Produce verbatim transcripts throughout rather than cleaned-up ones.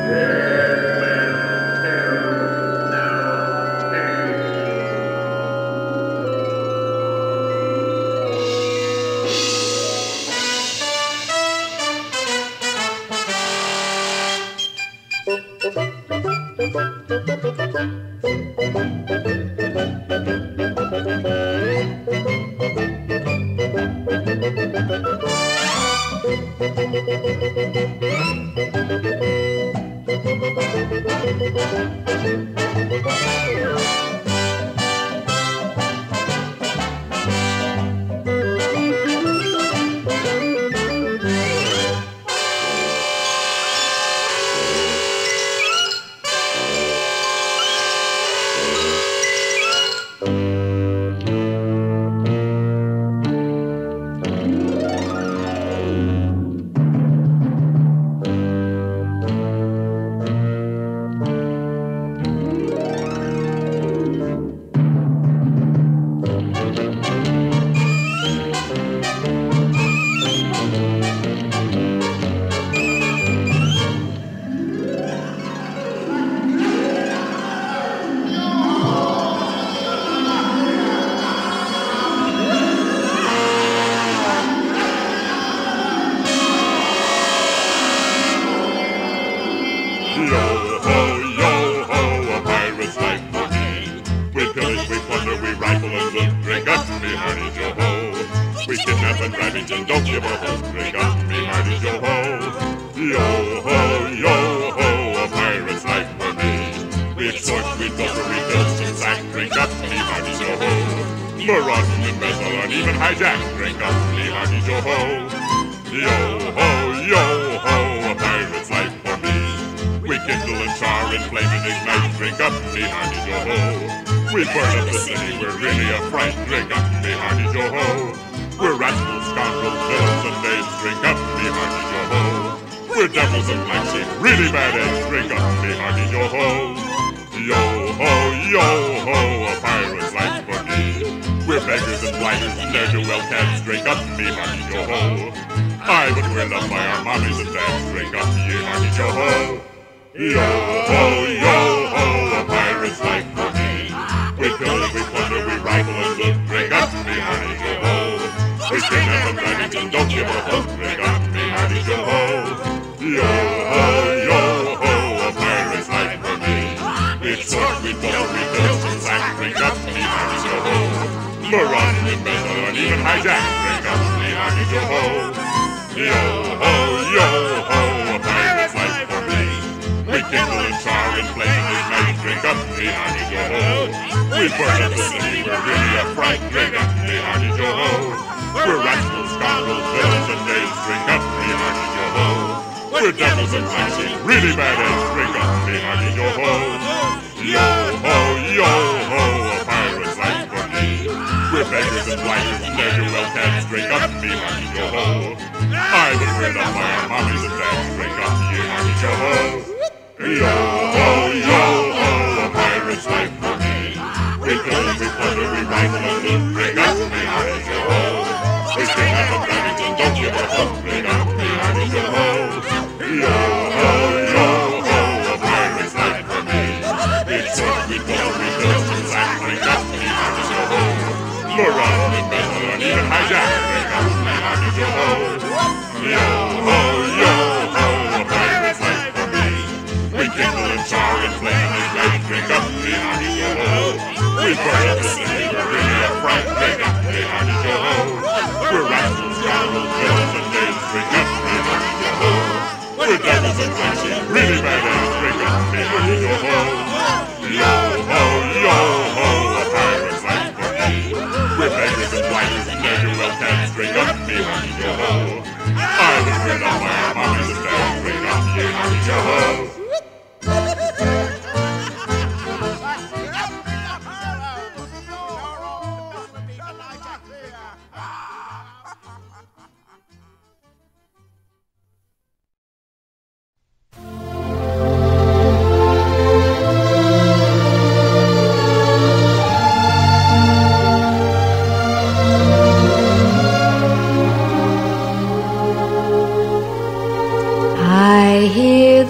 I hear the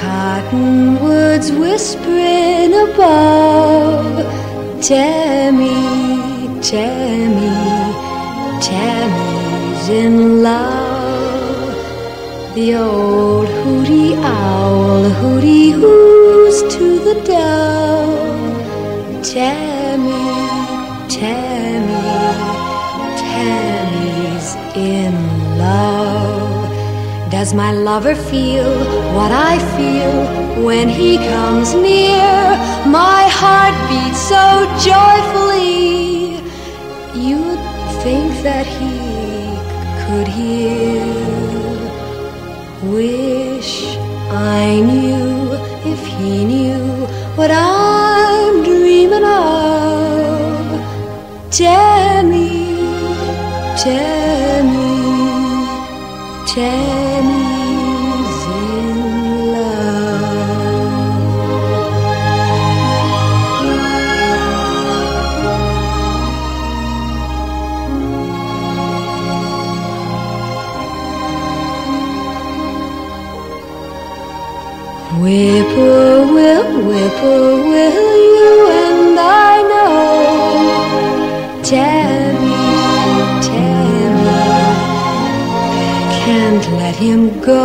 cottonwoods whispering above. Tammy, Tammy, Tammy's in love. The old hooty owl hooty hoos to the dove. Tammy, Tammy, Tammy's in love. Does my lover feel what I feel when he comes near? My heart beats so joyfully, you'd think that he could hear. Wish I knew if he knew what I'm dreaming of. Tammy, Tammy, Tammy's in love. Whippoorwill, whippoorwill, you and I know. Tammy, Tammy, can't let him go.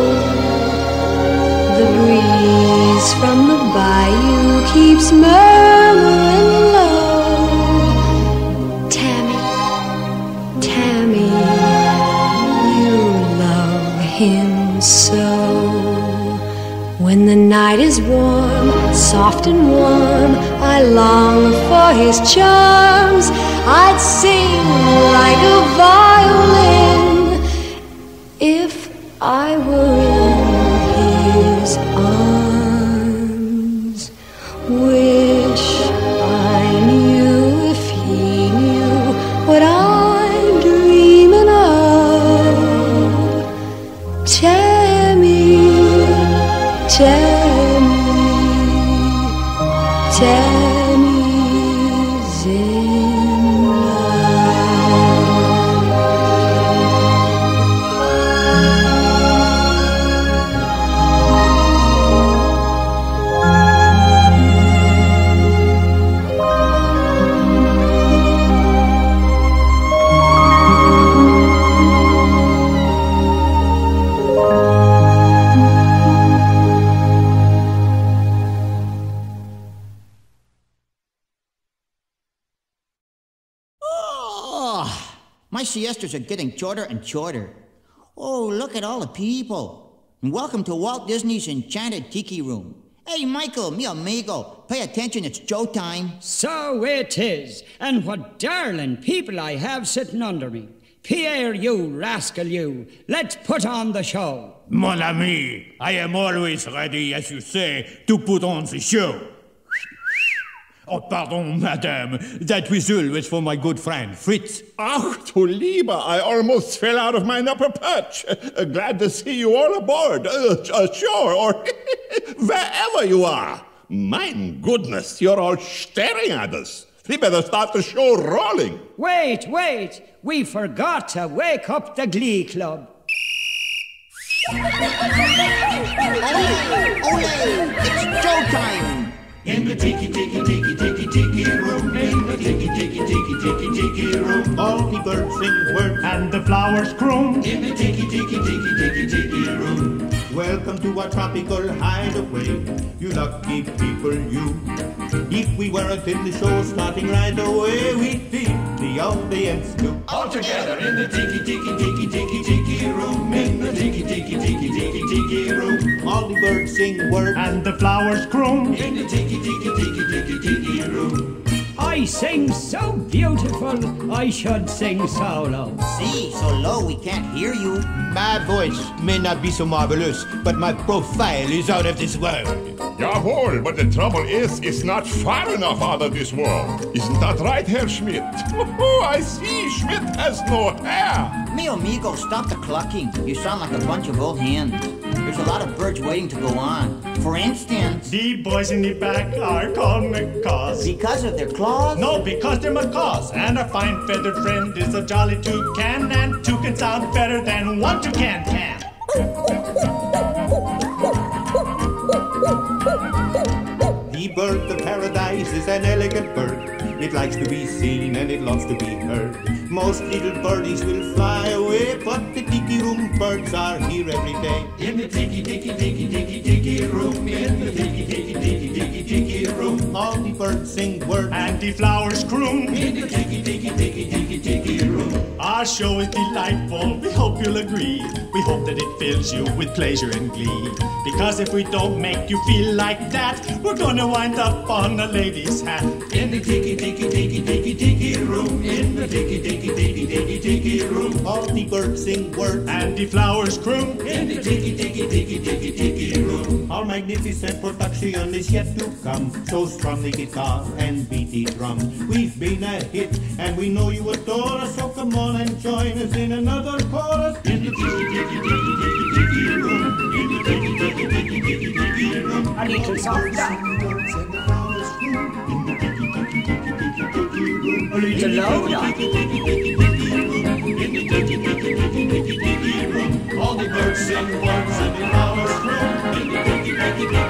The breeze from the bayou keeps murmuring low. Tammy, Tammy, you love him so. When the night is warm, soft and warm, I long for his charms. I'd sing like a violin if I were in his arms. Wish I knew if he knew what I'm dreaming of. Tammy, Tammy, Tammy's in My siestas are getting shorter and shorter. Oh, look at all the people. And welcome to Walt Disney's Enchanted Tiki Room. Hey, Michael, mi amigo, pay attention, it's showtime. So it is. And what darling people I have sitting under me. Pierre, you rascal, you. Let's put on the show. Mon ami, I am always ready, as you say, to put on the show. Oh, pardon, madame. That whistle was for my good friend, Fritz. Ach, du Lieber, I almost fell out of my upper perch. Uh, glad to see you all aboard. Uh, uh, sure, or wherever you are. My goodness, you're all staring at us. We better start the show rolling. Wait, wait. We forgot to wake up the Glee Club. Ole, ole, it's showtime. In the tiki tiki tiki tiki tiki room, in the tiki tiki tiki tiki tiki room, All the birds sing words and the flowers croon. In the tiki tiki tiki tiki tiki room. Welcome to our tropical hideaway, you lucky people, you. If we weren't in the show starting right away, we'd be the audience too. All together in the tiki tiki tiki tiki tiki room, in the tiki tiki tiki tiki tiki room, All the birds sing words and the flowers croon. In the tiki tiki tiki tiki tiki room. I sing so beautiful, I should sing solo. See, so low we can't hear you. My voice may not be so marvelous, but my profile is out of this world. Jawohl, but the trouble is, it's not far enough out of this world. Isn't that right, Herr Schmidt? Oh, I see, Schmidt has no hair. Mi amigo, stop the clucking. You sound like a bunch of old hens. There's a lot of birds waiting to go on. For instance... The boys in the back are called macaws. Because of their claws? No, because they're macaws. And a fine feathered friend is a jolly toucan. And two can sound better than one toucan can. The bird of paradise is an elegant bird. It likes to be seen and it loves to be heard. Most little birdies will fly away, but the tiki room birds are here every day. In the tiki tiki tiki tiki tiki room, in the tiki tiki tiki tiki tiki room, all the birds sing words and the flowers croon. In the tiki tiki tiki tiki tiki room, our show is delightful. We hope you'll agree. We hope that it fills you with pleasure and glee. Because if we don't make you feel like that, we're gonna wind up on a lady's hat. In the tiki tiki tiki tiki tiki room, in the tiki tiki tiki tiki tiki room, all the birds sing words and the flowers croon. In the tiki tiki tiki tiki tiki room, our magnificent production is yet to come. So strum the guitar and beat the drum. We've been a hit and we know you adore us. So come on and join us in another chorus. In the tiki tiki tiki tiki tiki room, in the tiki tiki tiki tiki tiki room, a little softer, a little louder. All the birds sing words and the flowers grow.